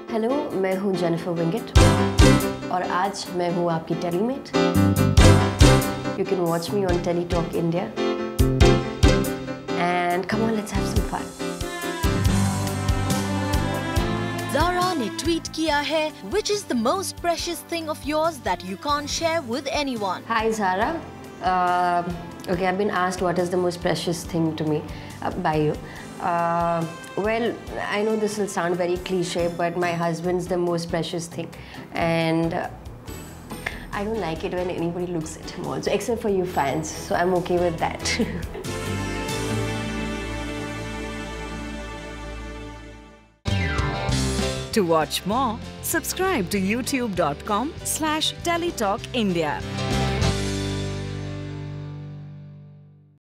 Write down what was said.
Hello, मैं हूँ Jennifer Winget और आज मैं हूँ आपकी टेलीमेट। You can watch me on Teletalk India and come on, let's have some fun. Zara ने ट्वीट किया है, which is the most precious thing of yours that you can't share with anyone? Hi Zara. Okay, I've been asked what is the most precious thing to me by you. Well, I know this will sound very cliche, but my husband's the most precious thing, and I don't like it when anybody looks at him also, except for you fans, so I'm okay with that. To watch more, subscribe to youtube.com/TeletalkIndia.